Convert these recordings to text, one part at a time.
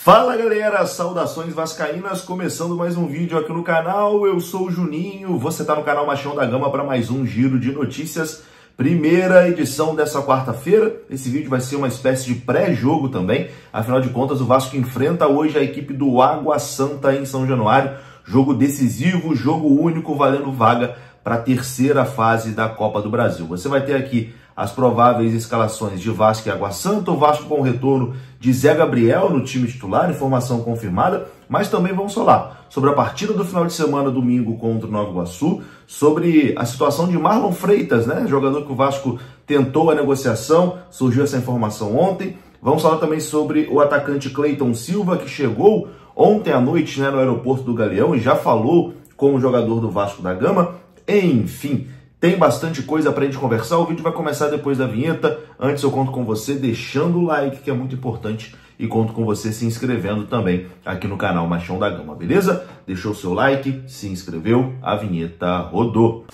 Fala galera, saudações vascaínas, começando mais um vídeo aqui no canal. Eu sou o Juninho, você tá no canal Machão da Gama para mais um giro de notícias. Primeira edição dessa quarta-feira. Esse vídeo vai ser uma espécie de pré-jogo também. Afinal de contas, o Vasco enfrenta hoje a equipe do Água Santa em São Januário. Jogo decisivo, jogo único, valendo vaga para a terceira fase da Copa do Brasil. Você vai ter aqui as prováveis escalações de Vasco e Água Santa, o Vasco com o retorno de Zé Gabriel no time titular, informação confirmada, mas também vamos falar sobre a partida do final de semana, domingo, contra o Nova Iguaçu, sobre a situação de Marlon Freitas, né, jogador que o Vasco tentou a negociação, surgiu essa informação ontem. Vamos falar também sobre o atacante Cleiton Silva, que chegou ontem à noite, né, no aeroporto do Galeão e já falou com o jogador do Vasco da Gama. Enfim, tem bastante coisa para a gente conversar. O vídeo vai começar depois da vinheta. Antes eu conto com você deixando o like, que é muito importante, e conto com você se inscrevendo também aqui no canal Machão da Gama, beleza? Deixou o seu like, se inscreveu, a vinheta rodou.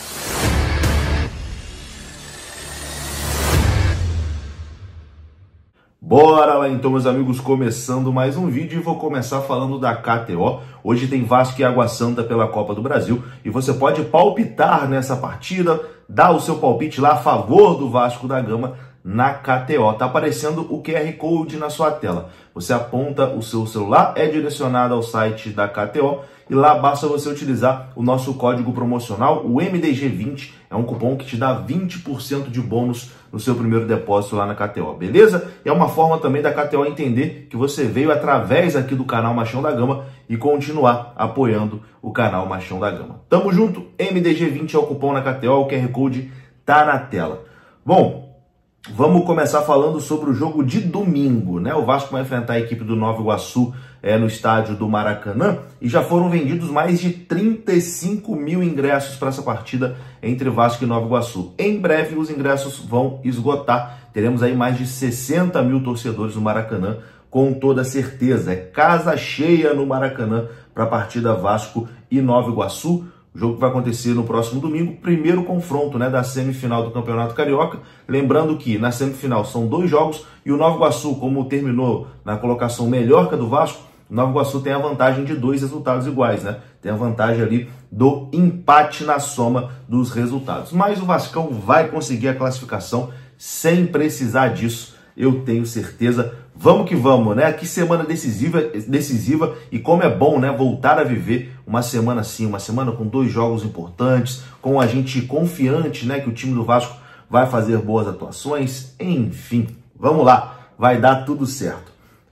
Bora lá então, meus amigos, começando mais um vídeo e vou começar falando da KTO. Hoje tem Vasco e Água Santa pela Copa do Brasil e você pode palpitar nessa partida, dar o seu palpite lá a favor do Vasco da Gama na KTO. Tá aparecendo o QR Code na sua tela. Você aponta o seu celular, é direcionado ao site da KTO e lá basta você utilizar o nosso código promocional, o MDG20, é um cupom que te dá 20% de bônus no seu primeiro depósito lá na KTO, beleza? E é uma forma também da KTO entender que você veio através aqui do canal Machão da Gama e continuar apoiando o canal Machão da Gama. Tamo junto, MDG20 é o cupom na KTO, o QR Code tá na tela. Bom, vamos começar falando sobre o jogo de domingo, né? O Vasco vai enfrentar a equipe do Nova Iguaçu no estádio do Maracanã e já foram vendidos mais de 35 mil ingressos para essa partida entre Vasco e Nova Iguaçu. Em breve os ingressos vão esgotar, teremos aí mais de 60 mil torcedores no Maracanã, com toda certeza. É casa cheia no Maracanã para a partida Vasco e Nova Iguaçu. O jogo que vai acontecer no próximo domingo, primeiro confronto, né, da semifinal do Campeonato Carioca. Lembrando que na semifinal são 2 jogos e o Nova Iguaçu, como terminou na colocação melhor que a do Vasco, o Nova Iguaçu tem a vantagem de 2 resultados iguais, né? Tem a vantagem ali do empate na soma dos resultados. Mas o Vascão vai conseguir a classificação sem precisar disso, eu tenho certeza. Vamos que vamos, né? Que semana decisiva e como é bom, né, voltar a viver uma semana assim, uma semana com 2 jogos importantes, com a gente confiante, né, que o time do Vasco vai fazer boas atuações. Enfim, vamos lá, vai dar tudo certo.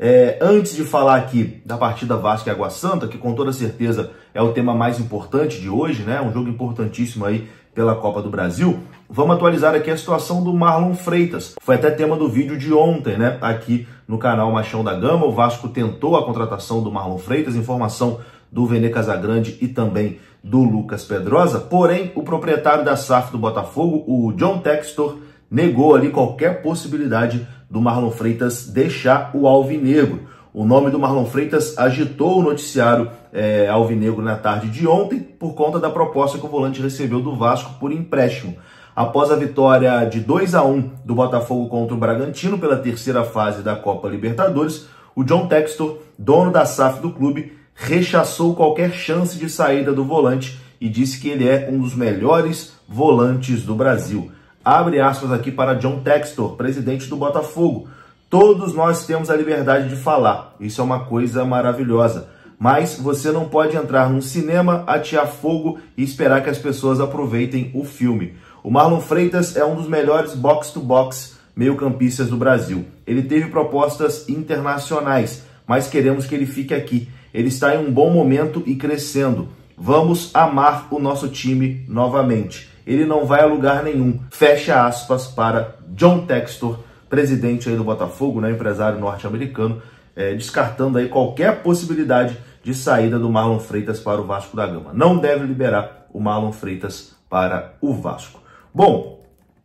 Antes de falar aqui da partida Vasco e Água Santa, que com toda certeza é o tema mais importante de hoje, né, um jogo importantíssimo aí pela Copa do Brasil, vamos atualizar aqui a situação do Marlon Freitas. Foi até tema do vídeo de ontem, né, aqui no canal Machão da Gama. O Vasco tentou a contratação do Marlon Freitas, informação do Vene Casagrande e também do Lucas Pedrosa, porém o proprietário da SAF do Botafogo, o John Textor, negou ali qualquer possibilidade do Marlon Freitas deixar o alvinegro. O nome do Marlon Freitas agitou o noticiário alvinegro na tarde de ontem por conta da proposta que o volante recebeu do Vasco por empréstimo. Após a vitória de 2-1 do Botafogo contra o Bragantino pela terceira fase da Copa Libertadores, o John Textor, dono da SAF do clube, rechaçou qualquer chance de saída do volante e disse que ele é um dos melhores volantes do Brasil. Abre aspas aqui para John Textor, presidente do Botafogo. Todos nós temos a liberdade de falar, isso é uma coisa maravilhosa. Mas você não pode entrar num cinema, atear fogo e esperar que as pessoas aproveitem o filme. O Marlon Freitas é um dos melhores box-to-box meio-campistas do Brasil. Ele teve propostas internacionais, mas queremos que ele fique aqui. Ele está em um bom momento e crescendo. Vamos amar o nosso time novamente. Ele não vai a lugar nenhum. Fecha aspas para John Textor, presidente aí do Botafogo, né, empresário norte-americano, descartando aí qualquer possibilidade de saída do Marlon Freitas para o Vasco da Gama. Não deve liberar o Marlon Freitas para o Vasco. Bom,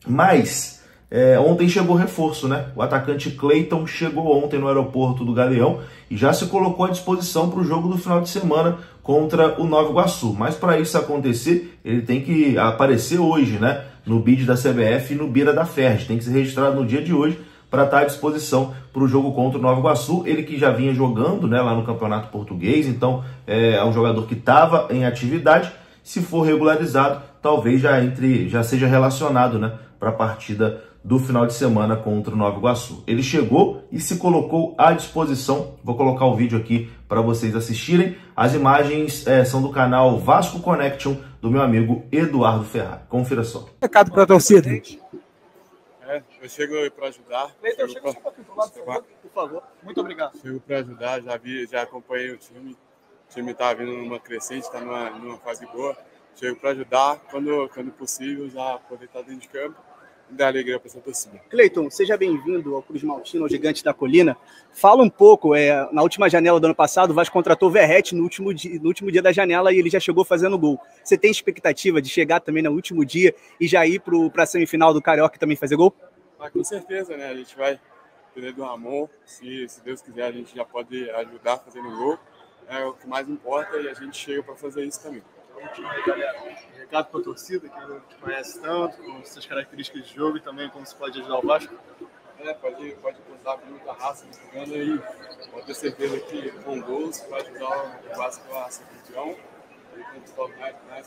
mas ontem chegou reforço, né? O atacante Cleiton chegou ontem no aeroporto do Galeão e já se colocou à disposição para o jogo do final de semana contra o Nova Iguaçu. Mas para isso acontecer, ele tem que aparecer hoje, né, no bid da CBF e no Beira da Ferj. Tem que ser registrado no dia de hoje para estar à disposição para o jogo contra o Nova Iguaçu. Ele que já vinha jogando, né, lá no Campeonato Português, então é um jogador que estava em atividade. Se for regularizado, talvez já seja relacionado, né, para a partida do final de semana contra o Nova Iguaçu. Ele chegou e se colocou à disposição. Vou colocar o vídeo aqui para vocês assistirem. As imagens são do canal Vasco Connection, do meu amigo Eduardo Ferrari. Confira só. Recado para a torcida. Eu chego para ajudar. Cleiton, chega só um pouquinho pro lado, por favor. Muito obrigado. Chego para ajudar, já acompanhei o time. O time está vindo numa crescente, está numa fase boa. Chego para ajudar, quando possível, já poder estar dentro de campo e dar alegria para essa torcida. Cleiton, seja bem-vindo ao Cruz Maltino, ao Gigante da Colina. Fala um pouco, na última janela do ano passado, o Vasco contratou o Verratti no último dia da janela e ele já chegou fazendo gol. Você tem expectativa de chegar também no último dia e já ir para a semifinal do Carioca e também fazer gol? Com certeza, né? A gente vai depender do Ramon. Se Deus quiser, a gente já pode ajudar fazendo gol. É o que mais importa e a gente chega para fazer isso também. Galera, recado para a torcida que não te conhece tanto, com suas características de jogo e também como você pode ajudar o Vasco. Pode contar com muita raça jogando aí, pode ter certeza que com gols vai ajudar o Vasco a ser campeão e conquistar mais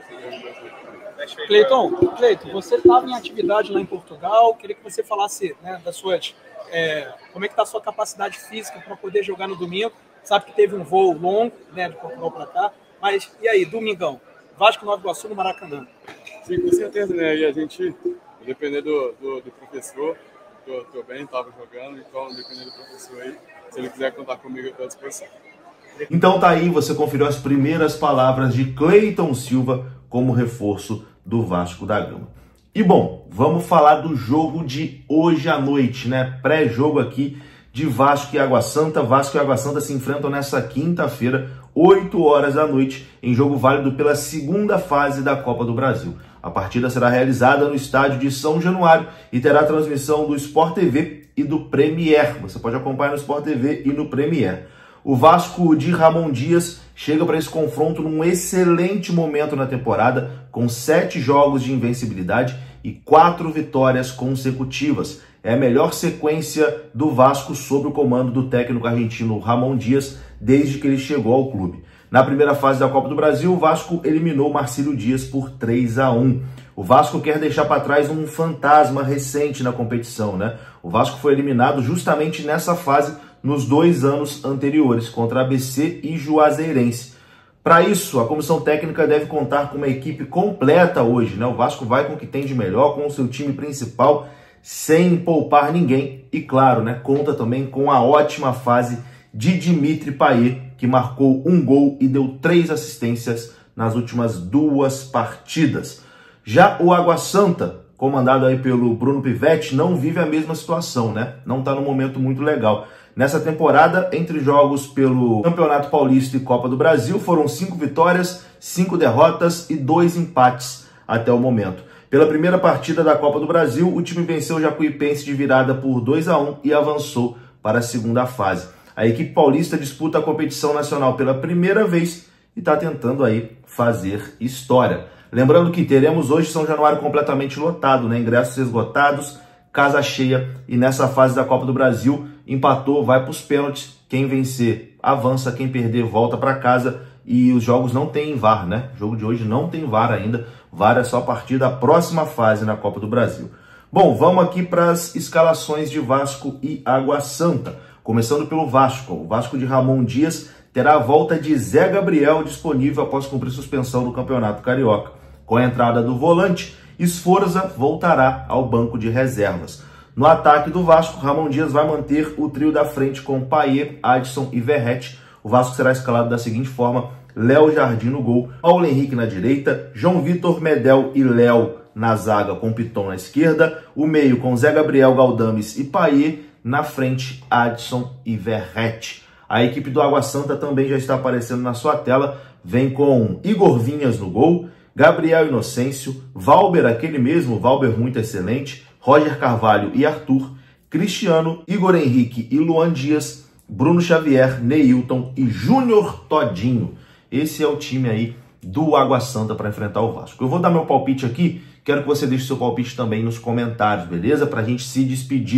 pontos. Cleiton, você estava em atividade lá em Portugal, queria que você falasse, né, das suas, como é que está a sua capacidade física para poder jogar no domingo. Sabe que teve um voo longo, né, de Portugal para cá, mas e aí, domingão? Vasco Nova Iguaçu no Maracanã. Sim, com certeza, né? E a gente, dependendo do professor, tô bem, estava jogando, então dependendo do professor aí, se ele quiser contar comigo, eu estou à disposição. Então tá aí, você conferiu as primeiras palavras de Cleiton Silva como reforço do Vasco da Gama. E bom, vamos falar do jogo de hoje à noite, né? Pré-jogo aqui de Vasco e Água Santa. Vasco e Água Santa se enfrentam nessa quinta-feira, 8 horas da noite, em jogo válido pela segunda fase da Copa do Brasil. A partida será realizada no estádio de São Januário e terá transmissão do Sport TV e do Premier. Você pode acompanhar no Sport TV e no Premier. O Vasco de Ramon Dias chega para esse confronto num excelente momento na temporada, com 7 jogos de invencibilidade e 4 vitórias consecutivas. É a melhor sequência do Vasco sob o comando do técnico argentino Ramon Dias desde que ele chegou ao clube. Na primeira fase da Copa do Brasil, o Vasco eliminou Marcílio Dias por 3-1. O Vasco quer deixar para trás um fantasma recente na competição, né? O Vasco foi eliminado justamente nessa fase nos 2 anos anteriores, contra ABC e Juazeirense. Para isso, a comissão técnica deve contar com uma equipe completa hoje, né? O Vasco vai com o que tem de melhor, com o seu time principal, sem poupar ninguém. E claro, né, conta também com a ótima fase de Dimitri Payet, que marcou 1 gol e deu 3 assistências nas últimas 2 partidas. Já o Água Santa, comandado aí pelo Bruno Pivetti, não vive a mesma situação, né? Não está num momento muito legal. Nessa temporada, entre jogos pelo Campeonato Paulista e Copa do Brasil, foram 5 vitórias, 5 derrotas e 2 empates até o momento. Pela primeira partida da Copa do Brasil, o time venceu o Jacuipense de virada por 2-1 e avançou para a segunda fase. A equipe paulista disputa a competição nacional pela primeira vez e está tentando aí fazer história. Lembrando que teremos hoje São Januário completamente lotado, né? Ingressos esgotados, casa cheia, e nessa fase da Copa do Brasil empatou, vai para os pênaltis. Quem vencer avança, quem perder volta para casa, e os jogos não tem VAR, né? O jogo de hoje não tem VAR ainda. VAR é só a partir da próxima fase na Copa do Brasil. Bom, vamos aqui para as escalações de Vasco e Água Santa. Começando pelo Vasco. O Vasco de Ramon Dias terá a volta de Zé Gabriel disponível após cumprir suspensão do Campeonato Carioca. Com a entrada do volante, Sforza voltará ao banco de reservas. No ataque do Vasco, Ramon Dias vai manter o trio da frente com Payet, Adson e Verratti. O Vasco será escalado da seguinte forma: Léo Jardim no gol, Paulo Henrique na direita, João Vitor, Medel e Léo na zaga com Piton na esquerda, o meio com Zé Gabriel, Galdames e Payet, na frente Adson e Verratti. A equipe do Água Santa também já está aparecendo na sua tela, vem com Igor Vinhas no gol, Gabriel Inocêncio, Valber, aquele mesmo, Valber muito excelente, Roger Carvalho e Arthur, Cristiano, Igor Henrique e Luan Dias, Bruno Xavier, Neilton e Júnior Todinho. Esse é o time aí do Água Santa para enfrentar o Vasco. Eu vou dar meu palpite aqui, quero que você deixe seu palpite também nos comentários, beleza? Para a gente se despedir.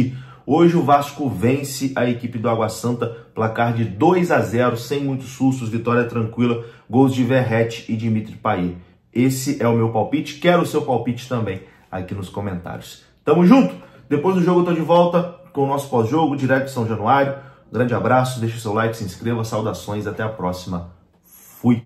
Hoje o Vasco vence a equipe do Água Santa, placar de 2-0, sem muitos sustos, vitória tranquila, gols de Verratti e Dimitri Payet. Esse é o meu palpite, quero o seu palpite também aqui nos comentários. Tamo junto? Depois do jogo eu tô de volta com o nosso pós-jogo, direto de São Januário. Grande abraço, deixe seu like, se inscreva, saudações, até a próxima.